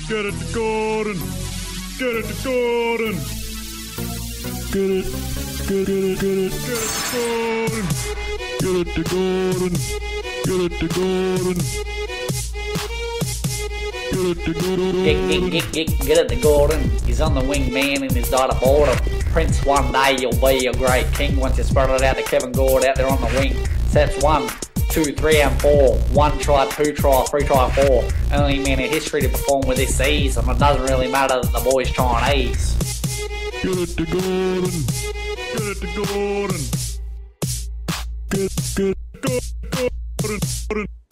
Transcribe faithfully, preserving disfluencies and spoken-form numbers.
Get it to Gordon. Get it to Gordon. Get it. Get it. Get it. Get it to Gordon. Get it to Gordon. Get it to Gordon. Get it to Gordon. Get, get, get, get, get it to Gordon. He's on the wing man and he's got a border. Prince, one day you'll be a great king once you spread it out to Kevin Gord out there on the wing. Sets one, two, three and four. One try, two try, three try, four. Only man in history to perform with this ease, and it doesn't really matter that the boy's Chinese. Get it to Gordon. Get it to Gordon. Get, get, Gordon. Gordon.